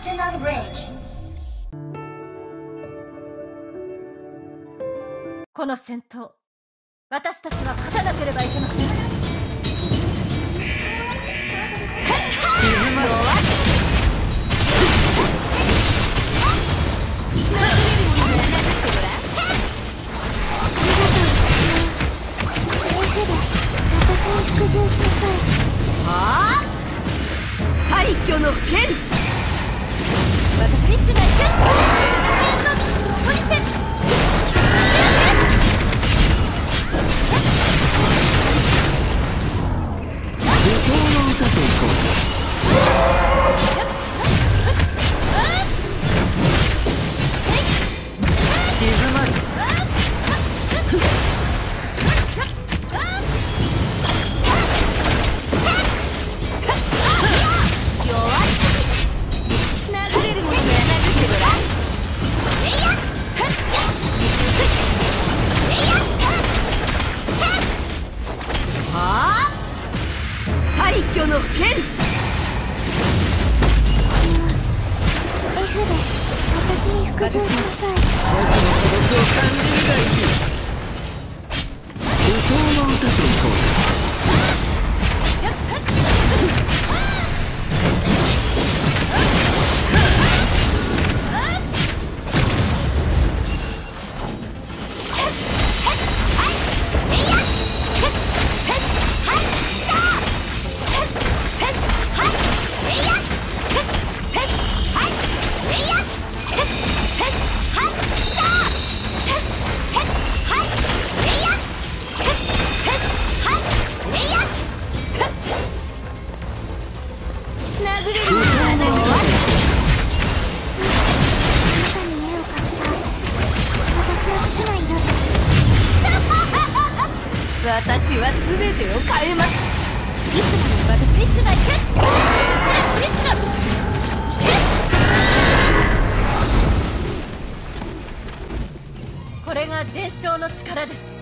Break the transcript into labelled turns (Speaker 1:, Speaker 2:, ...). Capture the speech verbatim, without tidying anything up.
Speaker 1: Maximum range.
Speaker 2: この戦闘、私たちは勝たなければいけません。はあ、廃墟の剣、私主が行く剣の取り手。
Speaker 3: 怒涛の歌といこう。静まる。廃墟の剣。
Speaker 4: F で私に服従しなさい。
Speaker 3: 僕の孤独を感じるがいい。怒涛の歌といこう。
Speaker 2: 私は全てを変えます。いつまで私主が行く。クリシュナ。これが伝承の力です。